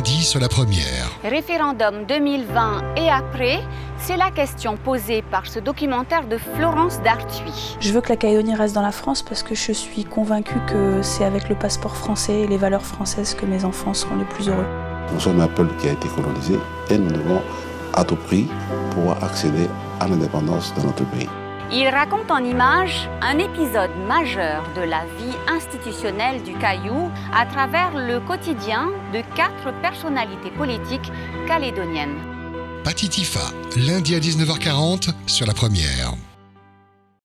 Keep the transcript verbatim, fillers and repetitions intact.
lundi sur la première. Référendum deux mille vingt et après, c'est la question posée par ce documentaire de Florence Dartuis. Je veux que la Calédonie reste dans la France parce que je suis convaincue que c'est avec le passeport français et les valeurs françaises que mes enfants seront les plus heureux. Nous sommes un peuple qui a été colonisé et nous devons à tout prix pouvoir accéder à l'indépendance de notre pays. Il raconte en images un épisode majeur de la vie institutionnelle du Caillou à travers le quotidien de quatre personnalités politiques calédoniennes. Patitifa, lundi à dix-neuf heures quarante sur la première.